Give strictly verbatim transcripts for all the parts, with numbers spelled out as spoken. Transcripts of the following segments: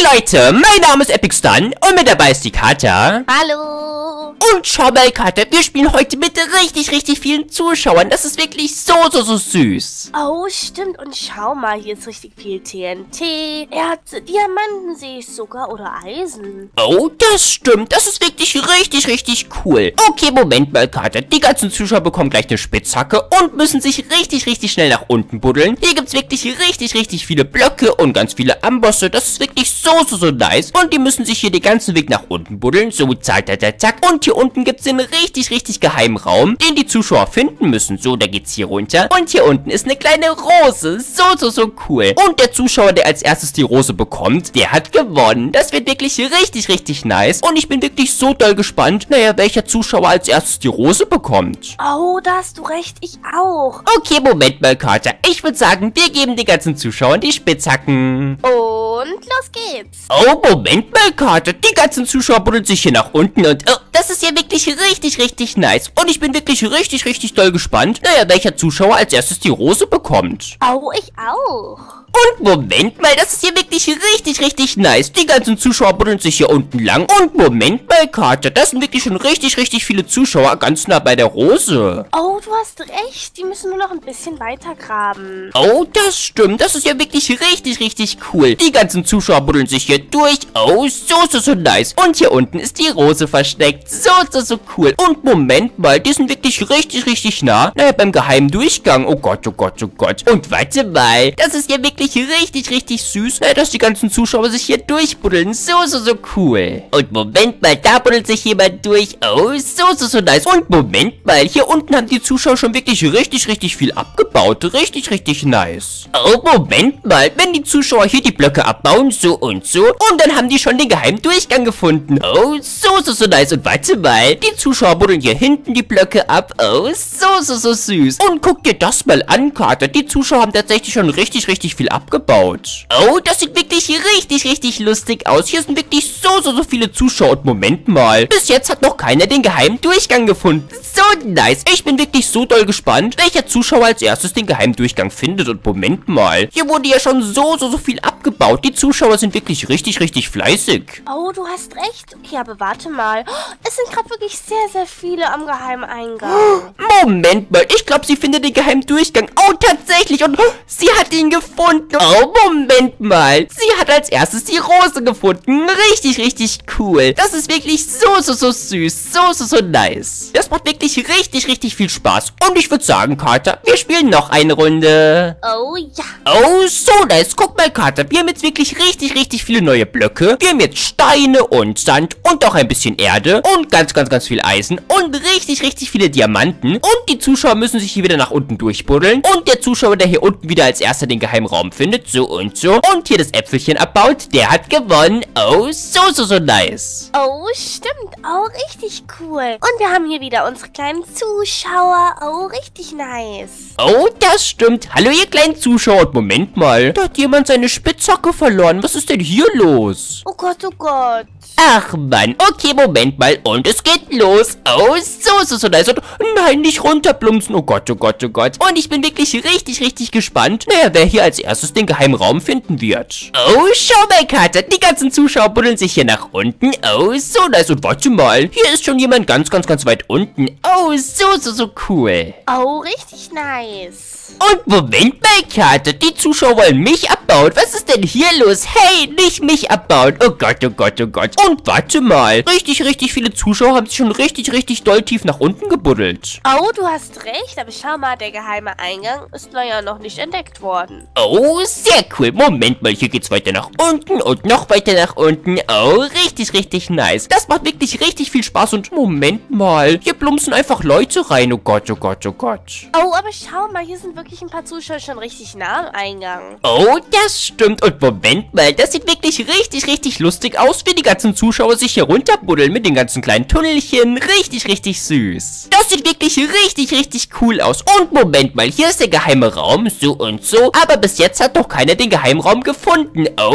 Leute, mein Name ist EpicStun und mit dabei ist die Katja. Hallo. Und schau mal, Katja, wir spielen heute mit richtig, richtig vielen Zuschauern. Das ist wirklich so, so, so süß. Oh, stimmt. Und schau mal, hier ist richtig viel T N T. Erze, Diamanten sehe ich sogar oder Eisen. Oh, das stimmt. Das ist wirklich richtig, richtig cool. Okay, Moment mal, Katja. Die ganzen Zuschauer bekommen gleich eine Spitzhacke und müssen sich richtig, richtig schnell nach unten buddeln. Hier gibt es wirklich richtig, richtig viele Blöcke und ganz viele Ambosse. Das ist wirklich so, so, so nice. Und die müssen sich hier den ganzen Weg nach unten buddeln. So, zack, zack, zack, zack. Und hier unten gibt es den richtig, richtig geheimen Raum, den die Zuschauer finden müssen. So, da geht's hier runter. Und hier unten ist eine kleine Rose. So, so, so cool. Und der Zuschauer, der als erstes die Rose bekommt, der hat gewonnen. Das wird wirklich richtig, richtig nice. Und ich bin wirklich so doll gespannt, naja, welcher Zuschauer als erstes die Rose bekommt. Oh, da hast du recht. Ich auch. Okay, Moment mal, Katja. Ich würde sagen, wir geben den ganzen Zuschauern die Spitzhacken. Und los geht's. Oh, Moment mal, Katja. Die ganzen Zuschauer buddeln sich hier nach unten und... Oh, das ist hier wirklich richtig, richtig nice. Und ich bin wirklich richtig, richtig doll gespannt, naja, welcher Zuschauer als erstes die Rose bekommt. Oh, ich auch. Und Moment mal, das ist hier wirklich richtig, richtig nice. Die ganzen Zuschauer buddeln sich hier unten lang. Und Moment mal, Katja, das sind wirklich schon richtig, richtig viele Zuschauer ganz nah bei der Rose. Oh, du hast recht. Die müssen nur noch ein bisschen weiter graben. Oh, das stimmt. Das ist ja wirklich richtig, richtig cool. Die ganzen Zuschauer buddeln sich hier durch. Oh, so, so, so nice. Und hier unten ist die Rose versteckt. So, so, so cool. Und Moment mal, die sind wirklich richtig, richtig nah. Naja, beim geheimen Durchgang. Oh Gott, oh Gott, oh Gott. Und warte mal, das ist ja wirklich richtig, richtig süß, naja, dass die ganzen Zuschauer sich hier durchbuddeln. So, so, so cool. Und Moment mal, da buddelt sich jemand durch. Oh, so, so, so nice. Und Moment mal, hier unten haben die Zuschauer schon wirklich richtig, richtig viel abgebaut. Richtig, richtig nice. Oh, Moment mal, wenn die Zuschauer hier die Blöcke abbauen, so und so, und dann haben die schon den geheimen Durchgang gefunden. Oh, so, so, so nice. Und warte mal, die Zuschauer buddeln hier hinten die Blöcke ab. Oh, so, so, so süß. Und guck dir das mal an, Katja. Die Zuschauer haben tatsächlich schon richtig, richtig viel abgebaut. Oh, das sieht wirklich richtig, richtig lustig aus. Hier sind wirklich so, so, so viele Zuschauer. Und Moment mal, bis jetzt hat noch keiner den geheimen Durchgang gefunden. So nice. Ich bin wirklich so doll gespannt, welcher Zuschauer als erstes den geheimen Durchgang findet. Und Moment mal, hier wurde ja schon so, so, so viel abgebaut. Die Zuschauer sind wirklich richtig, richtig fleißig. Oh, du hast recht. Okay, aber warte mal. Es sind gerade wirklich sehr, sehr viele am geheimen Eingang. Moment mal, ich glaube, sie findet den geheimen Durchgang. Oh, tatsächlich. Und sie hat ihn gefunden. Oh, Moment mal. Sie hat als erstes die Rose gefunden. Richtig, richtig cool. Das ist wirklich so, so, so süß. So, so, so nice. Das macht wirklich richtig, richtig viel Spaß. Und ich würde sagen, Katja, wir spielen noch eine Runde. Oh, ja. Oh, so nice. Guck mal, Katja, wir haben jetzt wirklich richtig, richtig viele neue Blöcke. Wir haben jetzt Steine und Sand und auch ein bisschen Erde und ganz, ganz, ganz viel Eisen und richtig, richtig viele Diamanten. Und die Zuschauer müssen sich hier wieder nach unten durchbuddeln. Und der Zuschauer, der hier unten wieder als erster den geheimen Raum findet, so und so, und hier das Äpfelchen abbaut, der hat gewonnen. Oh, so, so, so nice. Oh, stimmt. Oh, richtig cool. Und wir haben hier wieder unsere kleinen Zuschauer. Oh, richtig nice. Oh, das stimmt. Hallo, ihr kleinen Zuschauer. Und Moment mal, da hat jemand seine Spitzhacke verloren. Was ist denn hier los? Oh Gott, oh Gott. Ach, Mann. Okay, Moment mal. Und es geht los. Oh, so, so, so nice. Und nein, nicht runterplumpsen. Oh Gott, oh Gott, oh Gott. Und ich bin wirklich richtig, richtig gespannt, naja, wer hier als erstes den geheimen Raum finden wird. Oh, schau mal, Katja. Die ganzen Zuschauer buddeln sich hier nach unten. Oh, so nice. Und warte mal. Hier ist schon jemand ganz, ganz, ganz weit unten. Oh, so, so, so cool. Oh, richtig nice. Und Moment mal, Katja. Die Zuschauer wollen mich abbauen. Was ist denn hier los? Hey, nicht mich abbauen. Oh Gott, oh Gott, oh Gott. Und warte mal. Richtig, richtig viele Zuschauer haben sich schon richtig, richtig doll tief nach unten gebuddelt. Oh, du hast recht. Aber schau mal, der geheime Eingang ist leider noch nicht entdeckt worden. Oh, sehr cool. Moment mal, hier geht's weiter nach unten und noch weiter nach unten. Oh, richtig, richtig nice. Das macht wirklich richtig viel Spaß. Und Moment mal, hier plumpsen einfach Leute rein. Oh Gott, oh Gott, oh Gott. Oh, aber schau mal, hier sind wirklich ein paar Zuschauer schon richtig nah am Eingang. Oh, das stimmt. Und Moment mal, das sieht wirklich richtig, richtig lustig aus, wie die ganzen Zuschauer sich hier runterbuddeln mit den ganzen kleinen Tunnelchen. Richtig, richtig süß. Das sieht wirklich richtig, richtig cool aus. Und Moment mal, hier ist der geheime Raum, so und so. Aber bis jetzt hat noch keiner den geheimen Raum gefunden. Oh, so,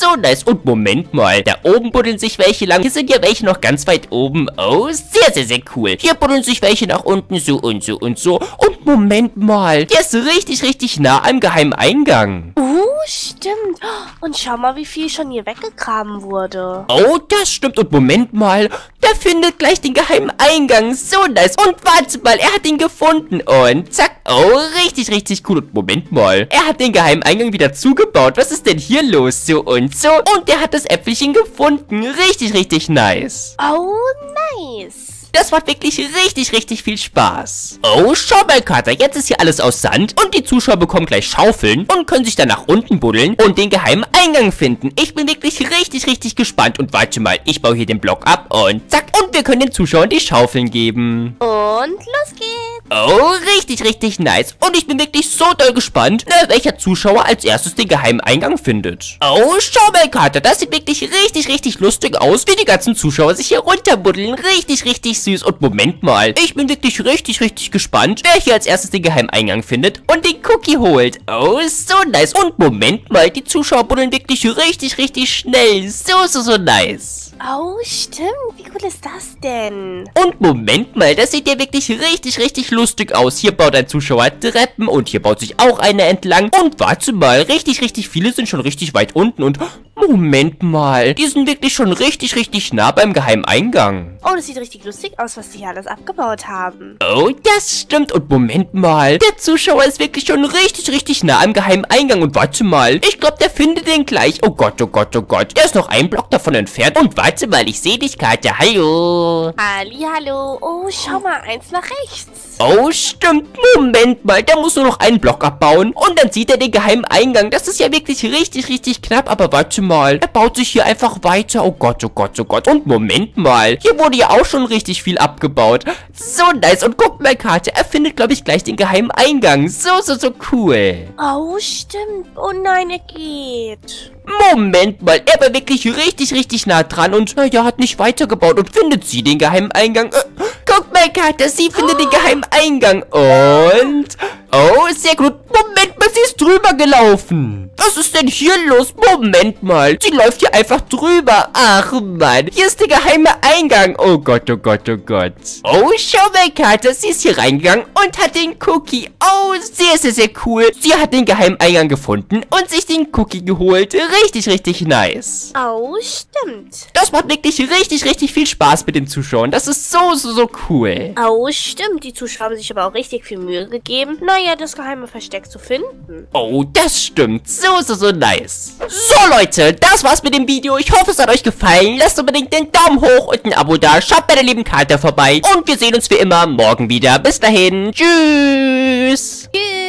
so nice. Und Moment mal, da oben buddeln sich welche lang. Hier sind ja welche noch ganz weit oben. Oh, sehr, sehr, sehr cool. Hier buddeln sich welche nach unten, so und so und so. Und Moment mal, der ist richtig, richtig nah am geheimen Eingang. Uh, stimmt. Und schau mal, wie viel schon hier weggegraben wurde. Oh, das stimmt. Und Moment mal, der findet gleich den geheimen Eingang. So nice. Und warte mal, er hat ihn gefunden. Und zack. Oh, richtig, richtig cool. Und Moment mal, er hat den geheimen Eingang wieder zugebaut. Was ist denn hier los? So und so. Und er hat das Äpfelchen gefunden. Richtig, richtig nice. Oh, nice. Das macht wirklich richtig, richtig viel Spaß. Oh, schau mal, Kater, jetzt ist hier alles aus Sand und die Zuschauer bekommen gleich Schaufeln und können sich dann nach unten buddeln und den geheimen Eingang finden. Ich bin wirklich richtig, richtig gespannt und warte mal, ich baue hier den Block ab und zack, und wir können den Zuschauern die Schaufeln geben. Und los geht's. Oh, richtig, richtig nice. Und ich bin wirklich so doll gespannt, na, welcher Zuschauer als erstes den geheimen Eingang findet. Oh, schau mal, Kater, das sieht wirklich richtig, richtig lustig aus, wie die ganzen Zuschauer sich hier runterbuddeln. Richtig, richtig süß. Und Moment mal, ich bin wirklich richtig, richtig gespannt, wer hier als erstes den geheimen Eingang findet und den Cookie holt. Oh, so nice. Und Moment mal, die Zuschauer buddeln wirklich richtig, richtig schnell. So, so, so nice. Oh, stimmt. Wie cool ist das denn? Und Moment mal, das sieht ja wirklich richtig, richtig lustig aus. Hier baut ein Zuschauer Treppen und hier baut sich auch eine entlang. Und warte mal, richtig, richtig viele sind schon richtig weit unten. Und Moment mal, die sind wirklich schon richtig, richtig nah beim geheimen Eingang. Oh, das sieht richtig lustig aus, was die hier alles abgebaut haben. Oh, das stimmt. Und Moment mal, der Zuschauer ist wirklich schon richtig, richtig nah am geheimen Eingang. Und warte mal, ich glaube, der findet den gleich. Oh Gott, oh Gott, oh Gott. Er ist noch ein Block davon entfernt. Und warte mal, ich sehe dich, Katja. Hallo. Hallihallo. Oh, schau mal, eins nach rechts. Oh, stimmt. Moment mal, der muss nur noch einen Block abbauen. Und dann sieht er den geheimen Eingang. Das ist ja wirklich richtig, richtig knapp. Aber warte mal, er baut sich hier einfach weiter. Oh Gott, oh Gott, oh Gott. Und Moment mal, hier wurde ja auch schon richtig viel abgebaut. So nice. Und guck mal, Katja, er findet, glaube ich, gleich den geheimen Eingang. So, so, so cool. Oh, stimmt. Oh nein, er geht. Moment mal, er war wirklich richtig, richtig nah dran und, naja, hat nicht weitergebaut. Und findet sie den geheimen Eingang? Äh, guck mal, Katja, sie findet den geheimen Eingang. Und, oh, sehr gut. Moment mal, sie ist drüber gelaufen. Was ist denn hier los? Moment mal, sie läuft hier einfach drüber. Ach, Mann, hier ist der geheime Eingang. Oh Gott, oh Gott, oh Gott. Oh, schau mal, Katja, sie ist hier reingegangen und hat den Cookie. Oh, sehr, sehr, sehr cool. Sie hat den geheimen Eingang gefunden und sich den Cookie geholt. Richtig, richtig nice. Oh, stimmt. Das macht wirklich richtig, richtig viel Spaß mit den Zuschauern. Das ist so, so, so cool. Oh, stimmt. Die Zuschauer haben sich aber auch richtig viel Mühe gegeben, naja, das geheime Versteck zu finden. Oh, das stimmt. So, so, so nice. So, Leute, das war's mit dem Video. Ich hoffe, es hat euch gefallen. Lasst unbedingt den Daumen hoch und ein Abo da. Schaut bei der lieben Katja vorbei. Und wir sehen uns wie immer morgen wieder. Bis dahin. Tschüss. Tschüss.